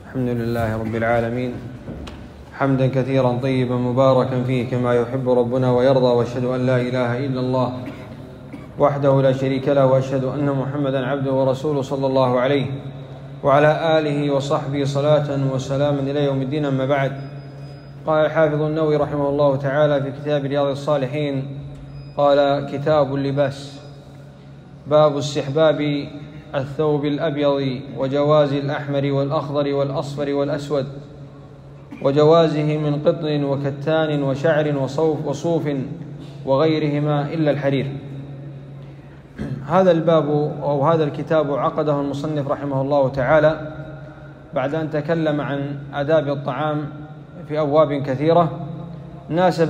الحمد لله رب العالمين، حمدا كثيرا طيبا مباركا فيه كما يحب ربنا ويرضى، واشهد أن لا إله إلا الله وحده لا شريك له، واشهد أن محمدا عبده ورسوله صلى الله عليه وعلى آله وصحبه صلاة وسلاما إلى يوم الدين. أما بعد، قال الحافظ النووي رحمه الله تعالى في كتاب رياض الصالحين، قال: كتاب اللباس، باب استحباب الثوب الأبيض وجواز الأحمر والأخضر والأصفر والأسود، وجوازه من قطن وكتان وشعر وصوف وغيرهما إلا الحرير. هذا الباب أو هذا الكتاب عقده المصنف رحمه الله تعالى بعد أن تكلم عن آداب الطعام في أبواب كثيرة، ناسب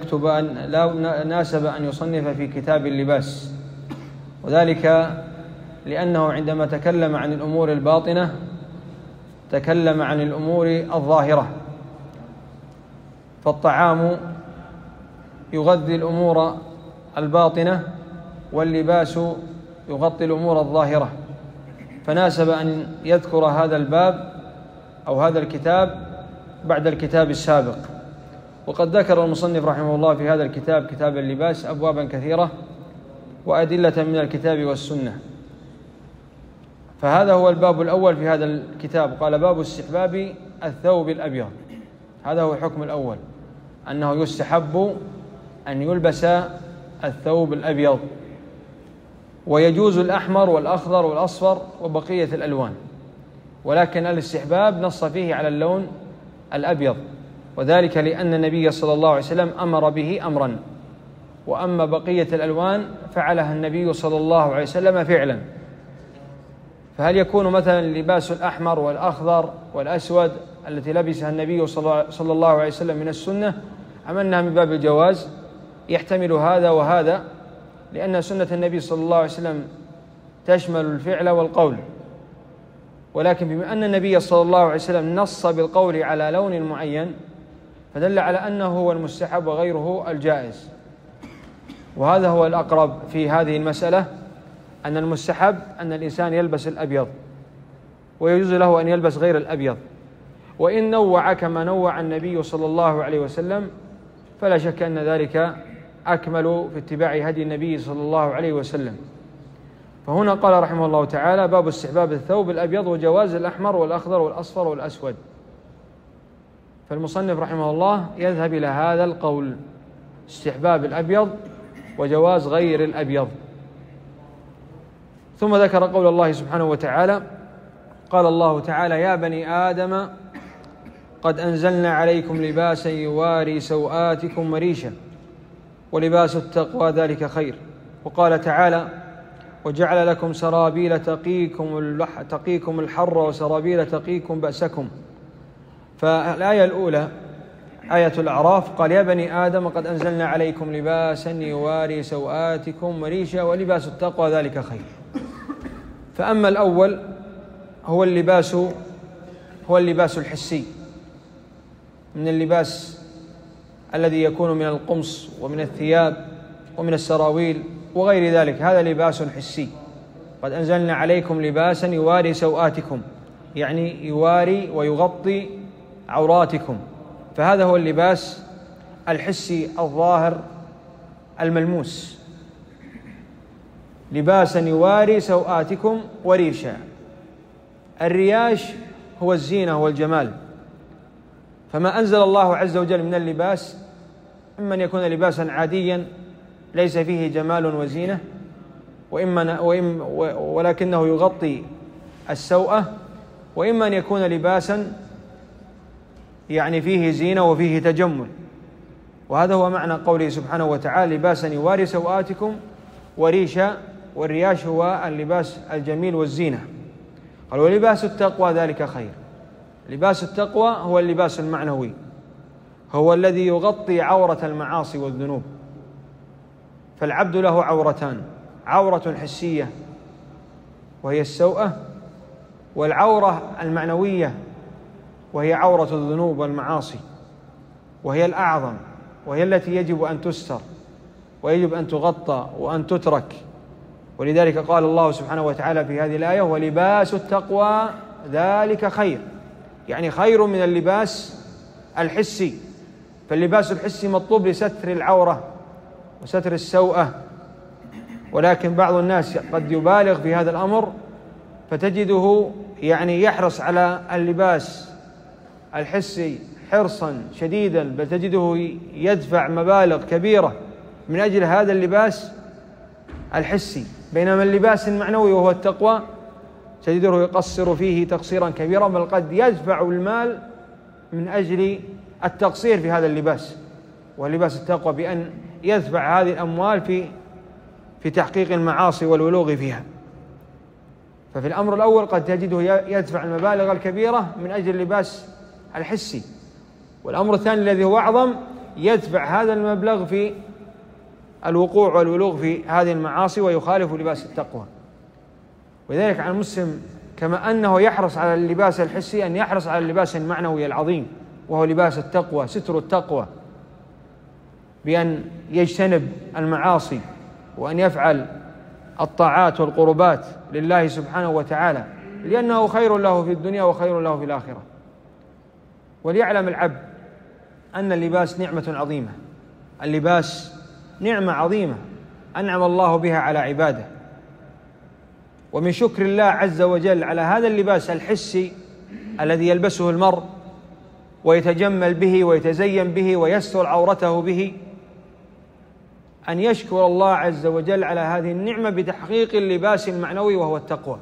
أن يصنف في كتاب اللباس، وذلك لأنه عندما تكلم عن الأمور الباطنة تكلم عن الأمور الظاهرة، فالطعام يغذي الأمور الباطنة واللباس يغطي الأمور الظاهرة، فناسب أن يذكر هذا الباب أو هذا الكتاب بعد الكتاب السابق. وقد ذكر المصنف رحمه الله في هذا الكتاب، كتاب اللباس، أبوابا كثيرة وأدلة من الكتاب والسنة، فهذا هو الباب الأول في هذا الكتاب. قال: باب استحباب الثوب الأبيض. هذا هو الحكم الأول، أنه يستحب أن يلبس الثوب الأبيض، ويجوز الأحمر والأخضر والأصفر وبقية الألوان، ولكن الاستحباب نص فيه على اللون الأبيض، وذلك لأن النبي صلى الله عليه وسلم أمر به أمرا، وأما بقية الألوان فعلها النبي صلى الله عليه وسلم فعلا. فهل يكون مثلا اللباس الأحمر والأخضر والأسود التي لبسها النبي صلى الله عليه وسلم من السنة، أم أنها من باب الجواز؟ يحتمل هذا وهذا، لأن سنة النبي صلى الله عليه وسلم تشمل الفعل والقول، ولكن بما أن النبي صلى الله عليه وسلم نص بالقول على لون معين فدل على أنه هو المستحب وغيره الجائز. وهذا هو الأقرب في هذه المسألة، أن المستحب أن الإنسان يلبس الأبيض، ويجوز له أن يلبس غير الأبيض، وإن نوع كما نوع النبي صلى الله عليه وسلم فلا شك أن ذلك أكمل في اتباع هدي النبي صلى الله عليه وسلم. فهنا قال رحمه الله تعالى: باب استحباب الثوب الأبيض وجواز الأحمر والأخضر والأصفر والأسود. فالمصنف رحمه الله يذهب إلى هذا القول، استحباب الأبيض وجواز غير الأبيض. ثم ذكر قول الله سبحانه وتعالى: قال الله تعالى: يا بني آدم قد أنزلنا عليكم لباسا يواري سوآتكم وريشا ولباس التقوى ذلك خير. وقال تعالى: وجعل لكم سرابيل تقيكم الحر وسرابيل تقيكم بأسكم. فالآية الأولى آية الأعراف قال: يا بني آدم قد أنزلنا عليكم لباسا يواري سوآتكم وريشا ولباس التقوى ذلك خير. فأما الأول هو اللباس الحسي، من اللباس الذي يكون من القمص ومن الثياب ومن السراويل وغير ذلك، هذا لباس حسي. قد أنزلنا عليكم لباسا يواري سوآتكم، يعني يواري ويغطي عوراتكم، فهذا هو اللباس الحسي الظاهر الملموس. لباسا يواري سوآتكم وريشا. الرياش هو الزينة والجمال، فما أنزل الله عز وجل من اللباس إما أن يكون لباسا عاديا ليس فيه جمال وزينة، ولكنه يغطي السوءة، وإما أن يكون لباسا يعني فيه زينة وفيه تجمل. وهذا هو معنى قوله سبحانه وتعالى: لباسا يواري سوآتكم وريشا. والرياش هو اللباس الجميل والزينة. قال: ولباس التقوى ذلك خير. لباس التقوى هو اللباس المعنوي، هو الذي يغطي عورة المعاصي والذنوب. فالعبد له عورتان: عورة حسية وهي السوءة، والعورة المعنوية وهي عورة الذنوب والمعاصي، وهي الأعظم، وهي التي يجب أن تستر ويجب أن تغطى وأن تترك. ولذلك قال الله سبحانه وتعالى في هذه الآية: ولباس التقوى ذلك خير. يعني خير من اللباس الحسي. فاللباس الحسي مطلوب لستر العورة وستر السوءة، ولكن بعض الناس قد يبالغ في هذا الأمر فتجده يعني يحرص على اللباس الحسي حرصا شديدا، بل تجده يدفع مبالغ كبيرة من أجل هذا اللباس الحسي، بينما اللباس المعنوي وهو التقوى تجده يقصر فيه تقصيرا كبيرا، بل قد يدفع المال من أجل التقصير في هذا اللباس ولباس التقوى، بأن يدفع هذه الأموال في تحقيق المعاصي والولوغ فيها. ففي الأمر الأول قد تجده يدفع المبالغ الكبيرة من أجل اللباس الحسي، والأمر الثاني الذي هو أعظم يدفع هذا المبلغ في الوقوع والولوغ في هذه المعاصي ويخالف لباس التقوى. ولذلك على المسلم كما أنه يحرص على اللباس الحسي أن يحرص على اللباس المعنوي العظيم وهو لباس التقوى، ستر التقوى، بأن يجتنب المعاصي وأن يفعل الطاعات والقربات لله سبحانه وتعالى، لأنه خير له في الدنيا وخير له في الآخرة. وليعلم العبد أن اللباس نعمة عظيمة، اللباس نعمة عظيمة أنعم الله بها على عباده، ومن شكر الله عز وجل على هذا اللباس الحسي الذي يلبسه المرء ويتجمل به ويتزين به ويستر عورته به أن يشكر الله عز وجل على هذه النعمة بتحقيق اللباس المعنوي وهو التقوى.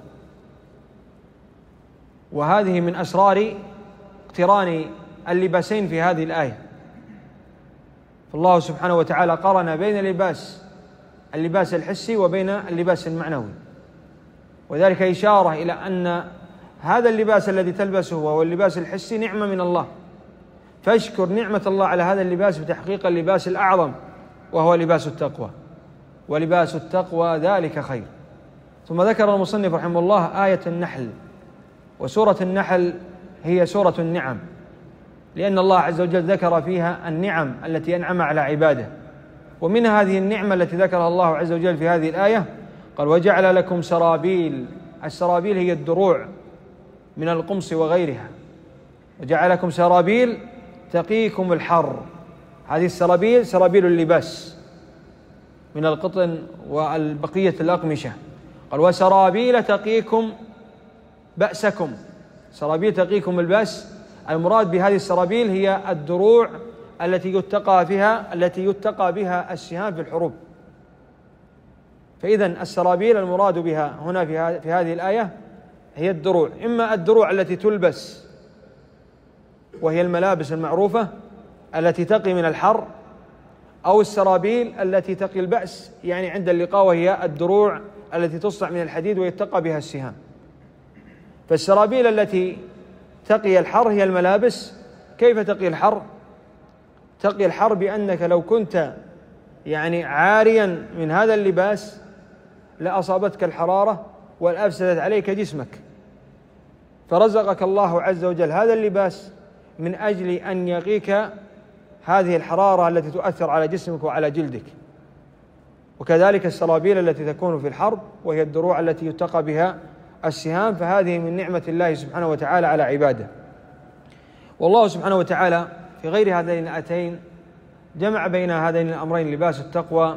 وهذه من أسرار اقتران اللباسين في هذه الآية. فالله سبحانه وتعالى قرن بين اللباس الحسي وبين اللباس المعنوي، وذلك إشارة إلى أن هذا اللباس الذي تلبسه وهو اللباس الحسي نعمة من الله، فاشكر نعمة الله على هذا اللباس بتحقيق اللباس الأعظم وهو لباس التقوى، ولباس التقوى ذلك خير. ثم ذكر المصنف رحمه الله آية النحل، وسورة النحل هي سورة النعم، لأن الله عز وجل ذكر فيها النعم التي أنعم على عباده، ومن هذه النعمة التي ذكرها الله عز وجل في هذه الآية قال وجعل لكم سرابيل. السرابيل هي الدروع من القمص وغيرها، وجعل لكم سرابيل تقيكم الحر. هذه السرابيل سرابيل اللباس من القطن والبقية الأقمشة. قال وسرابيل تقيكم بأسكم، سرابيل تقيكم البأس. المراد بهذه السرابيل هي الدروع التي يتقى بها السهام في الحروب. فإذن السرابيل المراد بها هنا في هذه الآية هي الدروع، إما الدروع التي تلبس وهي الملابس المعروفة التي تقي من الحر، أو السرابيل التي تقي البأس يعني عند اللقاء، وهي الدروع التي تصنع من الحديد ويتقى بها السهام. فالسرابيل التي تقي الحر هي الملابس. كيف تقي الحر؟ تقي الحر بأنك لو كنت يعني عاريا من هذا اللباس لأصابتك الحرارة والأفسدت عليك جسمك، فرزقك الله عز وجل هذا اللباس من أجل أن يقيك هذه الحرارة التي تؤثر على جسمك وعلى جلدك. وكذلك السرابيل التي تكون في الحرب وهي الدروع التي يتقى بها السهام، فهذه من نعمة الله سبحانه وتعالى على عباده. والله سبحانه وتعالى في غير هذين الآيتين جمع بين هذين الأمرين، لباس التقوى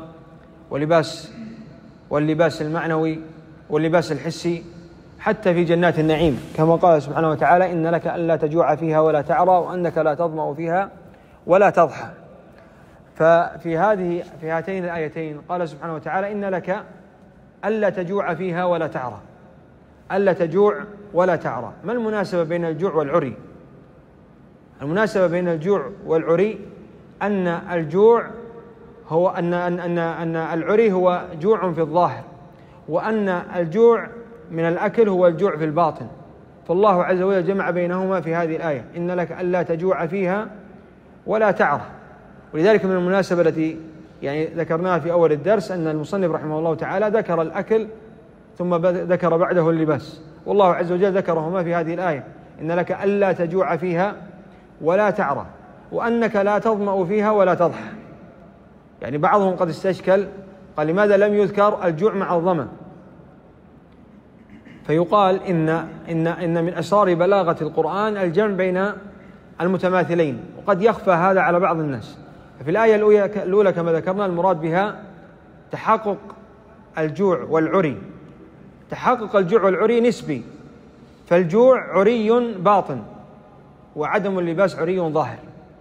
واللباس المعنوي واللباس الحسي، حتى في جنات النعيم كما قال سبحانه وتعالى إن لك ألا تجوع فيها ولا تعرى وأنك لا تظمأ فيها ولا تضحى. ففي هاتين الآيتين قال سبحانه وتعالى إن لك ألا تجوع فيها ولا تعرى، ألا تجوع ولا تعرى. ما المناسبة بين الجوع والعري؟ المناسبة بين الجوع والعري أن الجوع هو أن العري هو جوع في الظاهر، وأن الجوع من الأكل هو الجوع في الباطن. فالله عز وجل جمع بينهما في هذه الآية إن لك ألا تجوع فيها ولا تعرى. ولذلك من المناسبة التي يعني ذكرناها في أول الدرس أن المصنف رحمه الله تعالى ذكر الأكل ثم ذكر بعده اللباس، والله عز وجل ذكرهما في هذه الآية إن لك ألا تجوع فيها ولا تعرى وأنك لا تظمأ فيها ولا تضحى. يعني بعضهم قد استشكل قال لماذا لم يذكر الجوع مع الظمأ؟ فيقال إن من أسرار بلاغة القرآن الجمع بين المتماثلين، وقد يخفى هذا على بعض الناس. ففي الآية الأولى كما ذكرنا المراد بها تحقق الجوع والعري. تحقق الجوع والعري نسبي، فالجوع عري باطن وعدم اللباس عري ظاهر.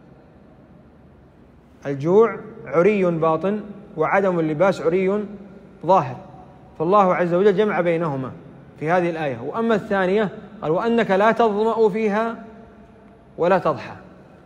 الجوع عري باطن وعدم اللباس عري ظاهر، فالله عز وجل جمع بينهما في هذه الآية. وأما الثانية قال وأنك لا تظمأ فيها ولا تضحى.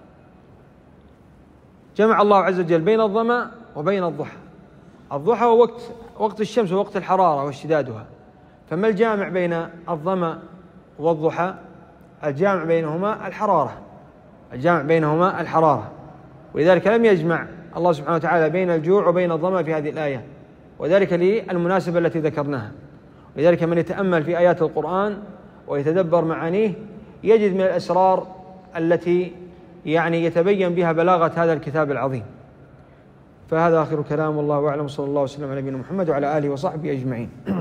جمع الله عز وجل بين الظمأ وبين الضحى. الضحى هو وقت الشمس ووقت الحرارة واشتدادها، فما الجامع بين الظمأ والضحى؟ الجامع بينهما الحرارة، الجامع بينهما الحرارة. ولذلك لم يجمع الله سبحانه وتعالى بين الجوع وبين الظمأ في هذه الآية، وذلك للمناسبة التي ذكرناها. ولذلك من يتأمل في آيات القرآن ويتدبر معانيه يجد من الأسرار التي يتبين بها بلاغة هذا الكتاب العظيم. فهذا آخر كلام، والله أعلم، صلى الله وسلم على نبينا محمد وعلى آله وصحبه أجمعين.